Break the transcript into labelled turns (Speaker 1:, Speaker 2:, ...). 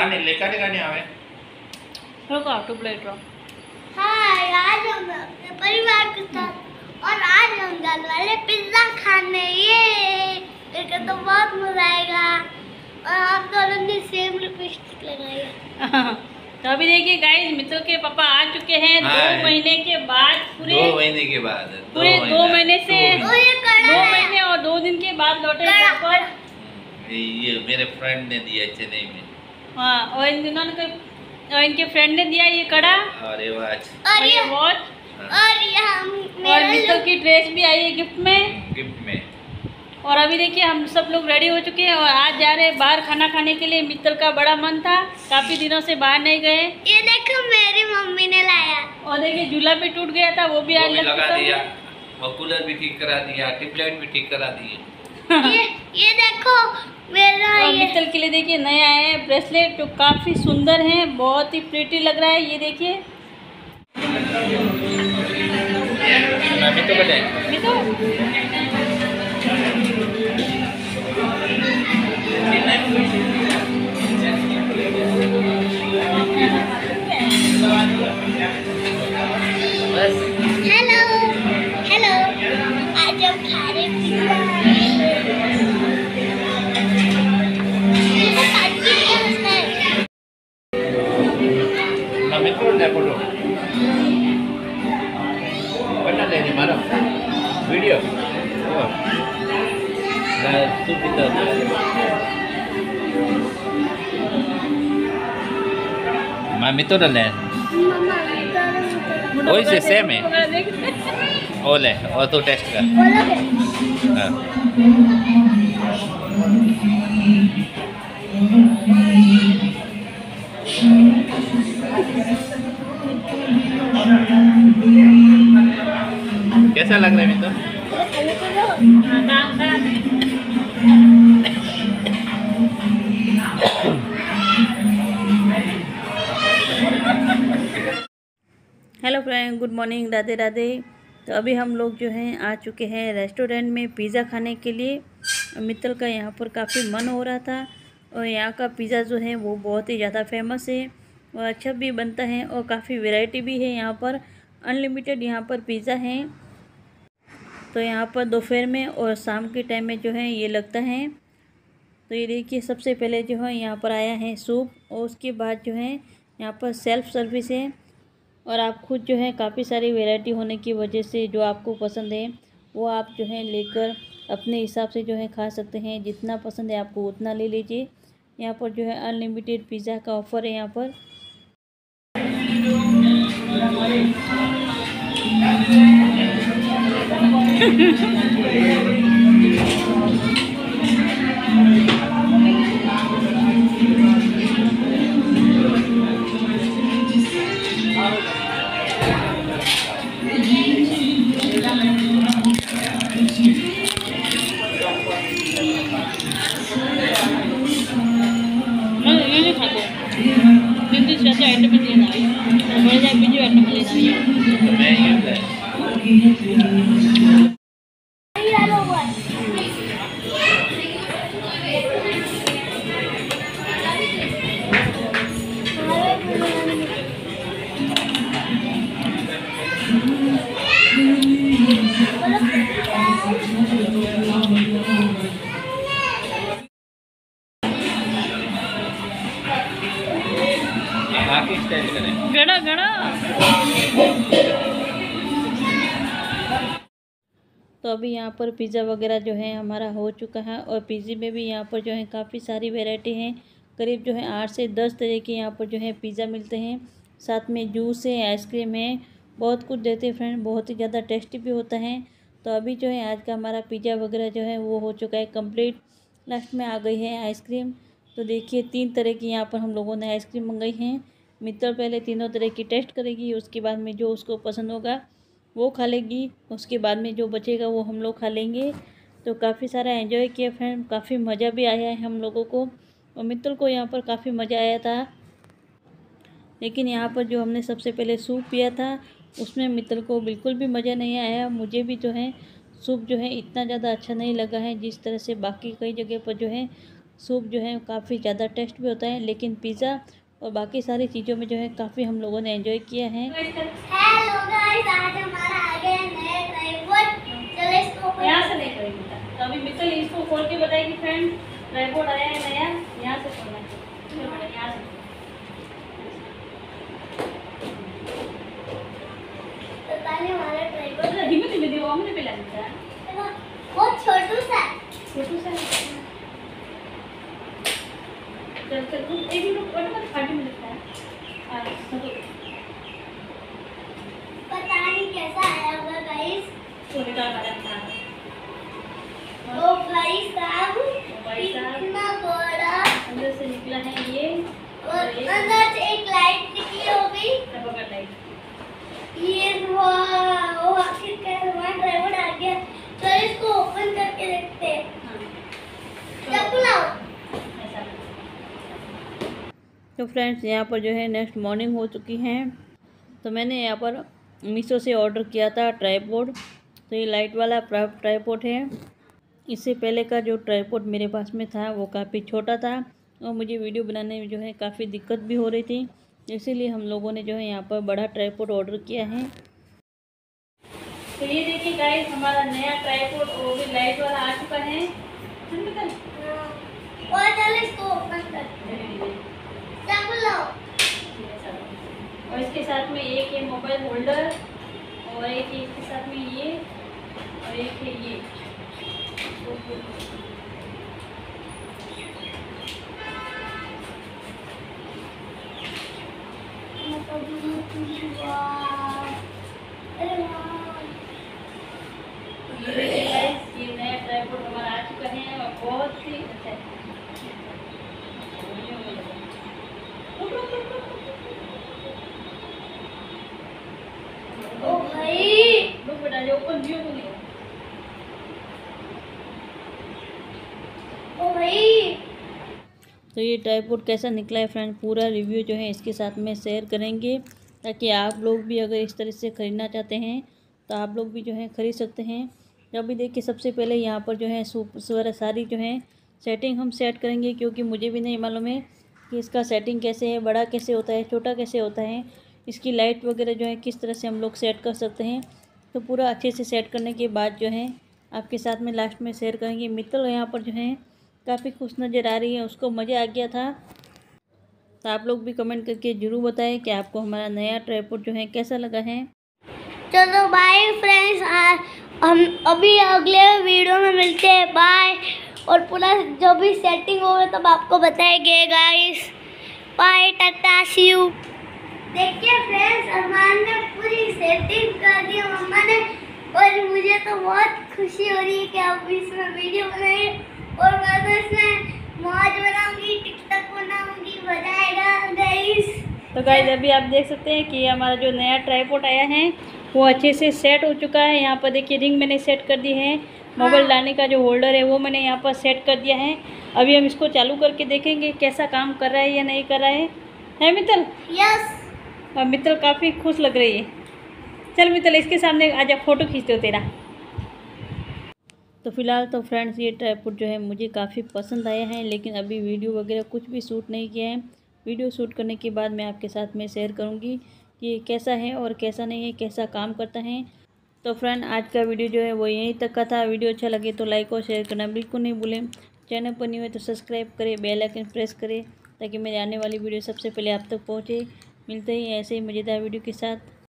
Speaker 1: गाने लेकर गाने आवे
Speaker 2: रुको टू प्लेट रो।
Speaker 3: हाय, आज हम अपने परिवार के साथ और आज हम जाने वाले पिज्जा खाने। ये मेरे तो बहुत मजा आएगा और आप दोनों ने सेम लिपस्टिक लगाई है।
Speaker 2: तो अभी देखिए गाइस, मित्तल के पापा आ चुके हैं 2 महीने के बाद। पूरे
Speaker 1: 2 महीने के बाद
Speaker 2: पूरे 2 महीने से 2
Speaker 3: है।
Speaker 2: महीने और 2 दिन के बाद लौटे घर पर।
Speaker 1: ये मेरे फ्रेंड ने दिया चेन्नई में।
Speaker 2: हाँ, और इन दिनों ने और इनके फ्रेंड ने दिया ये कड़ा
Speaker 1: और ये वॉच
Speaker 2: और ये वॉच
Speaker 3: और ये
Speaker 2: और मित्तल की ड्रेस भी आई है गिफ्ट में। और अभी देखिए हम सब लोग रेडी हो चुके हैं और आज जा रहे हैं बाहर खाना खाने के लिए। मित्तल का बड़ा मन था, काफी दिनों से बाहर नहीं गए।
Speaker 3: ये देखो मेरी मम्मी ने लाया।
Speaker 2: और देखिए झूला भी टूट गया था, वो भी आज
Speaker 1: लगा दिया और कूलर भी ठीक करा दिया, ट्यूबलाइट भी ठीक करा दिए।
Speaker 3: ये देखो मेरा
Speaker 2: और मित्तल के लिए देखिए नया है ब्रेसलेट जो काफी सुंदर है, बहुत ही प्रिटी लग रहा है। ये देखिए
Speaker 3: हेलो हेलो, आज हम खा रहे pizza.
Speaker 1: Video mami itu udah len oh isi same oleh auto test kan कैसा लग रहा है मित्र?
Speaker 2: Hello friend, good morning, Radhe Radhe. तो अभी हम लोग जो हैं आ चुके हैं रेस्टोरेंट में पिज़्ज़ा खाने के लिए। मित्तल का यहाँ पर काफ़ी मन हो रहा था और यहाँ का पिज़्ज़ा जो है वो बहुत ही ज़्यादा फेमस है और अच्छा भी बनता है और काफ़ी वैरायटी भी है यहाँ पर। अनलिमिटेड यहाँ पर पिज़्ज़ा है। तो यहाँ पर दोपहर में और शाम के टाइम में जो है ये लगता है। तो ये देखिए सबसे पहले जो है यहाँ पर आया है सूप और उसके बाद जो है यहाँ पर सेल्फ सर्विस है और आप खुद जो है काफ़ी सारी वैरायटी होने की वजह से जो आपको पसंद है वो आप जो है लेकर अपने हिसाब से जो है खा सकते हैं। जितना पसंद है आपको उतना ले लीजिए। यहाँ पर जो है अनलिमिटेड पिज़्ज़ा का ऑफ़र है यहाँ पर। आइटम लेना है, बीजू आइटम लेना गड़ा गड़ा। तो अभी यहाँ पर पिज़्ज़ा वगैरह जो है हमारा हो चुका है और पिज़्ज़े में भी यहाँ पर जो है काफ़ी सारी वैरायटी हैं। करीब जो है 8 से 10 तरह के यहाँ पर जो है पिज़्ज़ा मिलते हैं। साथ में जूस है, आइसक्रीम है, बहुत कुछ देते हैं फ्रेंड, बहुत ही ज़्यादा टेस्टी भी होता है। तो अभी जो है आज का हमारा पिज़्ज़ा वगैरह जो है वो हो चुका है कंप्लीट। लास्ट में आ गई है आइसक्रीम। तो देखिए 3 तरह की यहाँ पर हम लोगों ने आइसक्रीम मंगाई हैं। मित्तल पहले तीनों तरह की टेस्ट करेगी, उसके बाद में जो उसको पसंद होगा वो खा लेगी, उसके बाद में जो बचेगा वो हम लोग खा लेंगे। तो काफ़ी सारा एंजॉय किया फ्रेंड, काफ़ी मज़ा भी आया है हम लोगों को और मित्तल को यहाँ पर काफ़ी मज़ा आया था। लेकिन यहाँ पर जो हमने सबसे पहले सूप पिया था उसमें मित्तल को बिल्कुल भी मज़ा नहीं आया। मुझे भी जो है सूप जो है इतना ज़्यादा अच्छा नहीं लगा है जिस तरह से बाकी कई जगह पर जो है सूप जो है काफ़ी ज़्यादा टेस्ट भी होता है, लेकिन पिज़्ज़ा और बाकी सारी चीज़ों में जो है काफ़ी हम लोगों ने एंजॉय किया है।
Speaker 3: हेलो गाइस, आज हमारा आ गया नया ट्राइपॉड। चलो इसको
Speaker 2: यहाँ से नहीं करेंगे, तो अभी मित्तल इसको खोल के बताएगी फ्रेंड, ट्राइपॉड आया है नया, यहाँ से खोलना है। चलो बेटा यहाँ से
Speaker 3: तो पहले हमारा ट्राइपॉड
Speaker 2: धीमे धीमे दियो, हमने पिला दिया
Speaker 3: बहुत छोटू सा है।
Speaker 2: छोटू सा। चल चल एक मिनट और फाटी में लगता है।
Speaker 3: पता नहीं कैसा आया होगा गाइस।
Speaker 2: तो निकाल था
Speaker 3: ओ भाई साहब, इतना बड़ा
Speaker 2: अंदर से निकला है ये,
Speaker 3: और अंदर से एक लाइट निकली होगी।
Speaker 2: टपका लाइट।
Speaker 3: ये वाह, वो आखिरकार हमारा ट्राइपॉड आ गया। तो इसको ओपन करके देखते हैं। चाकू लाओ।
Speaker 2: तो फ्रेंड्स यहाँ पर जो है नेक्स्ट मॉर्निंग हो चुकी है, तो मैंने यहाँ पर मीशो से ऑर्डर किया था ट्राइपॉड। तो ये लाइट वाला ट्राइपॉड है। इससे पहले का जो ट्राइपॉड मेरे पास में था वो काफ़ी छोटा था और मुझे वीडियो बनाने में जो है काफ़ी दिक्कत भी हो रही थी, इसीलिए हम लोगों ने जो है यहाँ पर बड़ा ट्राइपॉड ऑर्डर किया है। तो ये देखिए गाइस, हमारा नया ट्राइपॉड वो भी लाइट वाला आ चुका है।
Speaker 3: और चलो इसको ओपन करते हैं। चाकू लाओ।
Speaker 2: और इसके साथ में एक है मोबाइल होल्डर, और एक है इसके साथ में ये, और एक है ये। ये नया ट्राइपॉड हमारा आ चुका है और बहुत ही अच्छा है।
Speaker 3: ओ भाई,
Speaker 2: लोग बेटा जो ओपन व्यू को नहीं।
Speaker 3: ओ भाई,
Speaker 2: तो ये ट्राइपॉड कैसा निकला है फ्रेंड, पूरा रिव्यू जो है इसके साथ में शेयर करेंगे, ताकि आप लोग भी अगर इस तरह से ख़रीदना चाहते हैं तो आप लोग भी जो है ख़रीद सकते हैं। अभी देखिए सबसे पहले यहाँ पर जो है सारी जो है सेटिंग हम सेट करेंगे, क्योंकि मुझे भी नहीं मालूम है कि इसका सेटिंग कैसे है, बड़ा कैसे होता है, छोटा कैसे होता है, इसकी लाइट वगैरह जो है किस तरह से हम लोग सेट कर सकते हैं। तो पूरा अच्छे से सेट करने के बाद जो है आपके साथ में लास्ट में शेयर करेंगे। मित्तल यहाँ पर जो है काफ़ी खुश नज़र आ रही है, उसको मज़ा आ गया था। तो आप लोग भी कमेंट करके ज़रूर बताएं कि आपको हमारा नया ट्राइपॉड जो है कैसा लगा है।
Speaker 3: चलो बाय फ्रेंड्स, हम अभी अगले वीडियो में मिलते हैं। बाय। और पूरा जो भी सेटिंग होगा तब आपको बताएंगे guys. Bye, tata, see you. देखिए फ्रेंड्स, अरमान ने पूरी सेटिंग कर दी मम्मा ने, और मुझे तो बहुत खुशी हो रही है कि आप इसमें वीडियो बनाए, और मैं तो इसमें मौज बनाऊंगी, टिकटॉक बनाऊंगी, मजा आएगा गाइस।
Speaker 2: तो गाइस अभी आप देख सकते हैं कि हमारा जो नया ट्राइपॉड आया है वो अच्छे से सेट हो चुका है। यहाँ पर देखिए रिंग मैंने सेट कर दी है, मोबाइल डालने का जो होल्डर है वो मैंने यहाँ पर सेट कर दिया है। अभी हम इसको चालू करके देखेंगे कैसा काम कर रहा है या नहीं कर रहा है मित्तल?
Speaker 3: यस।
Speaker 2: और मित्तल काफ़ी खुश लग रही है। चल मित्तल इसके सामने आजा, फ़ोटो खींचते हो तेरा। तो फिलहाल तो फ्रेंड्स ये ट्राइपॉड जो है मुझे काफ़ी पसंद आया है, लेकिन अभी वीडियो वगैरह कुछ भी शूट नहीं किया है। वीडियो शूट करने के बाद मैं आपके साथ में शेयर करूँगी कि ये कैसा है और कैसा नहीं है, कैसा काम करता है। तो फ्रेंड आज का वीडियो जो है वो यहीं तक का था। वीडियो अच्छा लगे तो लाइक और शेयर करना बिल्कुल नहीं भूलें। चैनल पर नहीं हुए तो सब्सक्राइब करें, बेल आइकन प्रेस करें, ताकि मेरे आने वाली वीडियो सबसे पहले आप तक पहुँचे। मिलते ही ऐसे ही मज़ेदार वीडियो के साथ।